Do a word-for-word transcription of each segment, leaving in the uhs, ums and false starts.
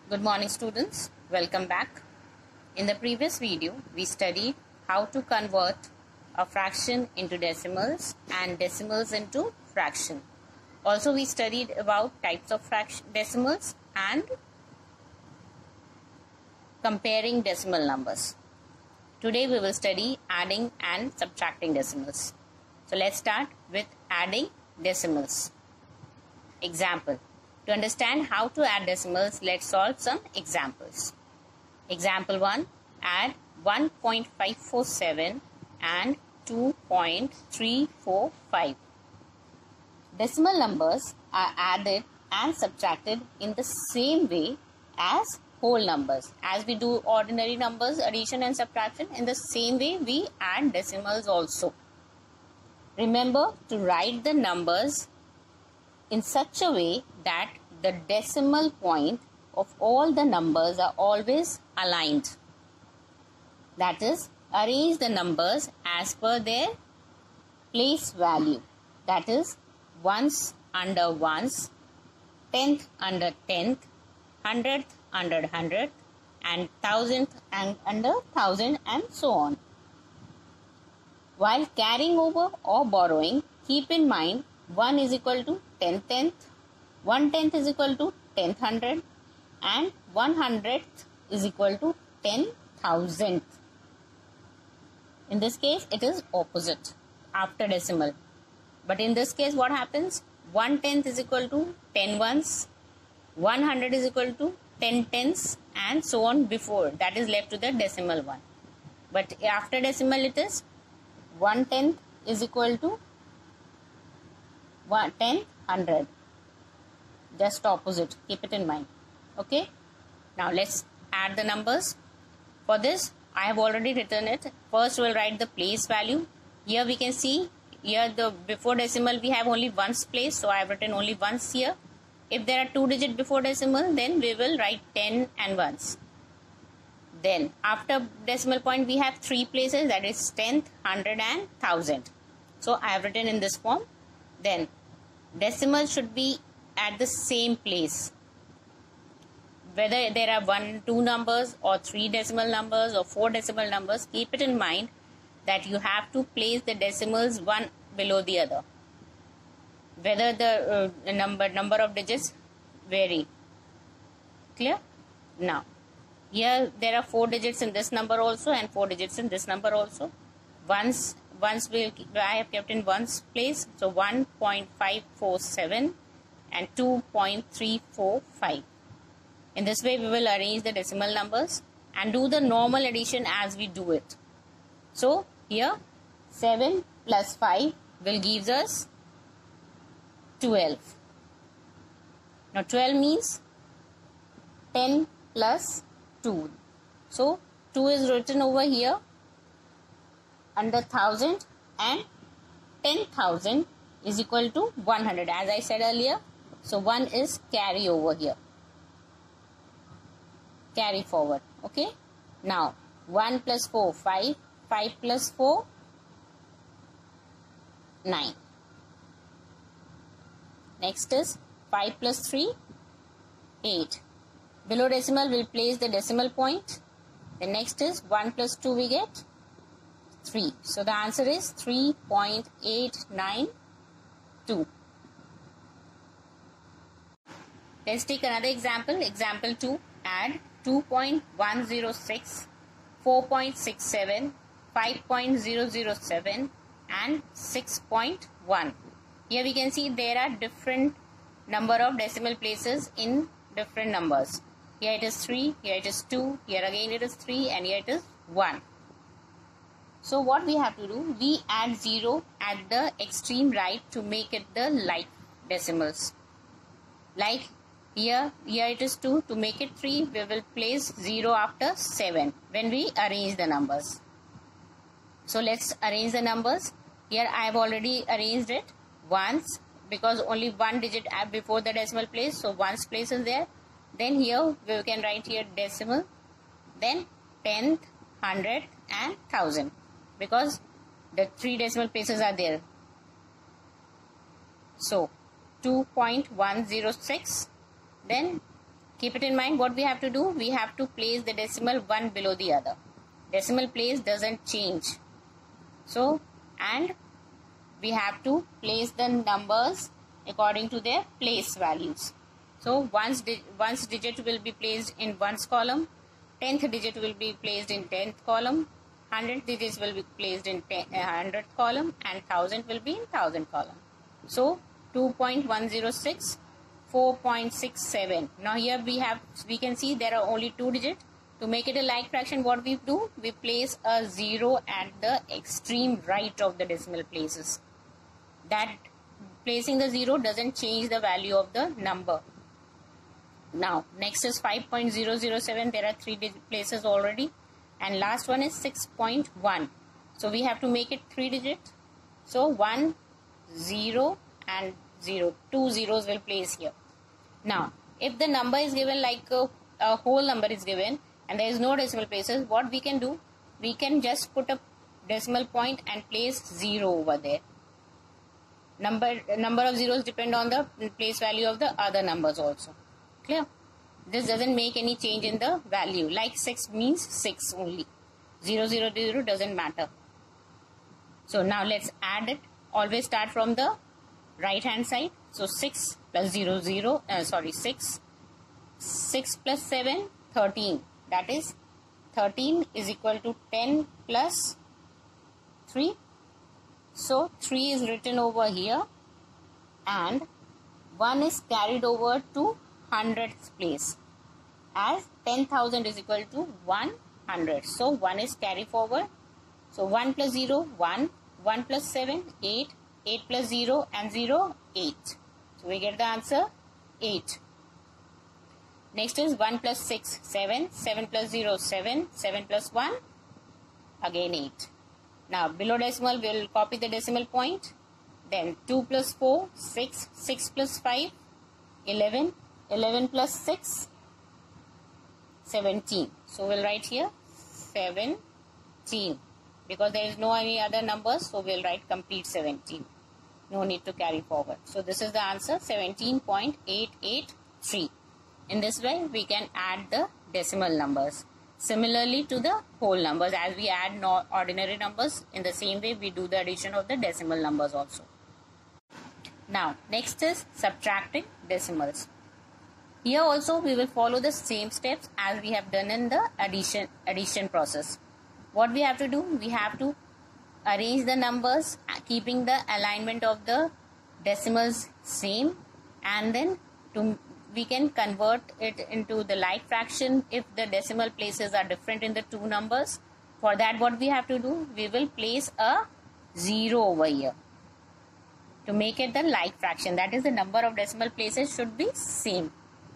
Good morning students, welcome back. In the previous video, we studied how to convert a fraction into decimals and decimals into fraction. Also, we studied about types of fraction decimals and comparing decimal numbers. Today we will study adding and subtracting decimals. So let's start with adding decimals. Example. To understand how to add decimals, let's solve some examples. Example one. Add one point five four seven and two point three four five. Decimal numbers are added and subtracted in the same way as whole numbers. As we do ordinary numbers, addition and subtraction, in the same way we add decimals also. Remember to write the numbers in such a way that the decimal point of all the numbers are always aligned. That is, arrange the numbers as per their place value. That is, ones under ones, tenth under tenth, hundredth under hundredth, and thousandth and under thousand, and so on. While carrying over or borrowing, keep in mind one is equal to ten tenth, one tenth is equal to ten hundred, and one hundredth is equal to ten thousandth. In this case, it is opposite after decimal. But in this case, what happens? one tenth is equal to ten ones, one hundred is equal to ten tenths, and so on before. That is left to the decimal one. But after decimal, it is one tenth is equal to one, ten, hundred. Just opposite. Keep it in mind. Okay. Now let's add the numbers. For this, I have already written it. First, we'll write the place value. Here we can see, here the before decimal we have only ones place. So I have written only ones here. If there are two digit before decimal, then we will write ten and ones. Then after decimal point, we have three places, that is tenth, hundred, and thousand. So I have written in this form. Then decimal should be at the same place. Whether there are one, two numbers, or three decimal numbers, or four decimal numbers, keep it in mind that you have to place the decimals one below the other. Whether the uh, number number of digits vary. Clear? Now, here there are four digits in this number also and four digits in this number also. Once Once will I have kept in ones place, so one point five four seven and two point three four five. In this way, we will arrange the decimal numbers and do the normal addition as we do it. So here seven plus five will give us twelve. Now twelve means ten plus two. So two is written over here under thousand, and ten thousand is equal to one hundred, as I said earlier. So one is carry over here, carry forward. Okay. Now one plus four, five, five plus four, nine. Next is five plus three, eight. Below decimal we'll place the decimal point. The next is one plus two, we get three. So the answer is three point eight nine two. Let's take another example. Example two. Add two point one zero six, four point six seven, five point zero zero seven, and six point one. Here we can see there are different number of decimal places in different numbers. Here it is three, here it is two, here again it is three, and here it is one. So what we have to do, we add zero at the extreme right to make it the like decimals. Like here, here it is two, to make it three, we will place zero after seven when we arrange the numbers. So let's arrange the numbers. Here I have already arranged it once because only one digit before the decimal place, so ones place is there. Then here we can write here decimal, then tenth, hundred, and thousand, because the three decimal places are there. So two point one zero six, then keep it in mind what we have to do. We have to place the decimal one below the other. Decimal place doesn't change. So, and we have to place the numbers according to their place values. So, one's, di one's digit will be placed in one's column, tenth digit will be placed in tenth column, hundredth digits will be placed in hundredth column, and thousand will be in thousand column. So, two point one zero six, four point six seven. Now here we have, we can see there are only two digits. To make it a like fraction, what we do? We place a zero at the extreme right of the decimal places. That placing the zero doesn't change the value of the number. Now, next is five point zero zero seven. There are three places already. And last one is six point one. So, we have to make it three digits. So, one, zero and zero. Two zeros will place here. Now, if the number is given like a, a whole number is given and there is no decimal places, what we can do? We can just put a decimal point and place zero over there. Number, number of zeros depend on the place value of the other numbers also. Clear? This doesn't make any change in the value. Like six means six only. zero, zero, zero doesn't matter. So now let's add it. Always start from the right hand side. So six plus zero, zero, uh, sorry, six. six plus seven, thirteen. That is thirteen is equal to ten plus three. So three is written over here and one is carried over to hundredth place as ten thousand is equal to one hundred. So one is carried forward. So one plus zero, one. one plus seven, eight. eight plus zero and zero, eight. So we get the answer eight. Next is one plus six, seven. seven plus zero, seven. seven plus one, again eight. Now below decimal we will copy the decimal point. Then two plus four, six. six plus five, eleven. eleven plus six, seventeen. So we'll write here seventeen. Because there is no any other numbers, so we'll write complete seventeen. No need to carry forward. So this is the answer, seventeen point eight eight three. In this way, we can add the decimal numbers. Similarly to the whole numbers, as we add no ordinary numbers, in the same way we do the addition of the decimal numbers also. Now, next is subtracting decimals. Here also we will follow the same steps as we have done in the addition, addition process. What we have to do? We have to arrange the numbers keeping the alignment of the decimals same, and then to we can convert it into the like fraction if the decimal places are different in the two numbers. For that, what we have to do? We will place a zero over here to make it the like fraction. That is, the number of decimal places should be same.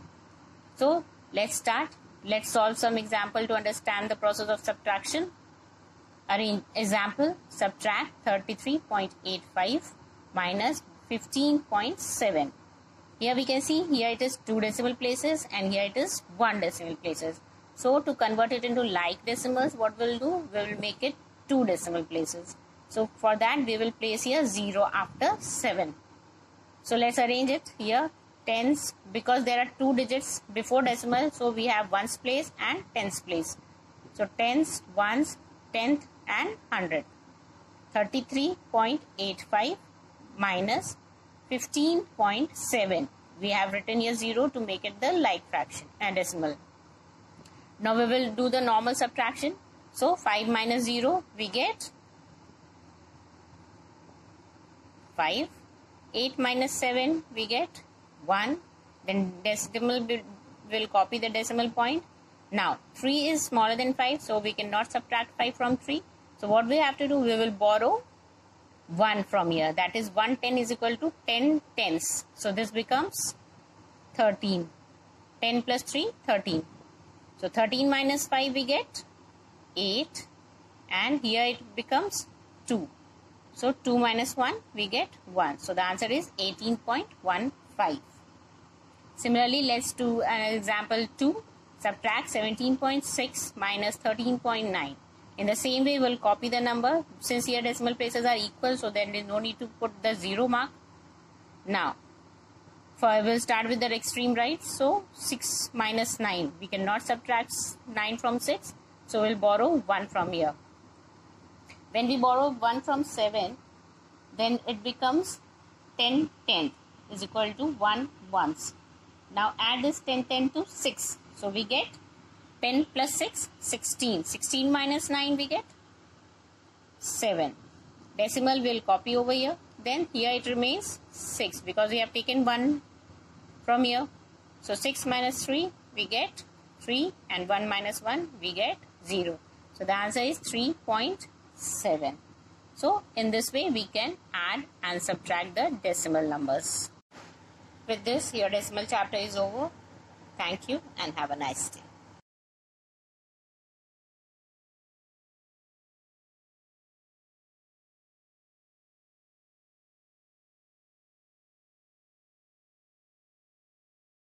So let's start. Let's solve some example to understand the process of subtraction. Arrange example, subtract thirty-three point eight five minus fifteen point seven. Here we can see, here it is two decimal places and here it is one decimal places. So to convert it into like decimals, what we'll do? We will make it two decimal places. So for that we will place here zero after seven. So let's arrange it here. Tens, because there are two digits before decimal, so we have ones place and tens place. So tens, ones, tenth and hundred. thirty-three point eight five minus fifteen point seven. We have written here zero to make it the like fraction and decimal. Now we will do the normal subtraction. So five minus zero, we get five. eight minus seven, we get one. Then decimal will, will copy the decimal point. Now three is smaller than five, so we cannot subtract five from three. So what we have to do? We will borrow one from here. That is one ten is equal to ten tenths. So this becomes thirteen. ten plus three, thirteen. So thirteen minus five we get eight. And here it becomes two. So two minus one we get one. So the answer is eighteen point one five. Similarly, let's do an example two. Subtract seventeen point six minus thirteen point nine. In the same way, we will copy the number. Since here decimal places are equal, so then there is no need to put the zero mark. Now, we'll start with the extreme, right? So six minus nine. We cannot subtract nine from six. So we'll borrow one from here. When we borrow one from seven, then it becomes ten tenth is equal to one ones. Now add this ten tenth to six. So we get ten plus six, sixteen. sixteen minus nine we get seven. Decimal we'll copy over here. Then here it remains six because we have taken one from here. So six minus three we get three, and one minus one we get zero. So the answer is three point seven. So in this way we can add and subtract the decimal numbers. With this, your decimal chapter is over. Thank you and have a nice day.